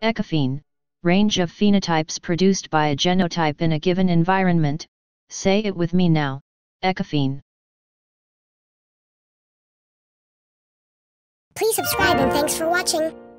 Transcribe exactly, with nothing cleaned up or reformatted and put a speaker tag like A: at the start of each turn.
A: Ecophene, range of phenotypes produced by a genotype in a given environment. Say it with me now, ecophene.
B: Please subscribe and thanks for watching.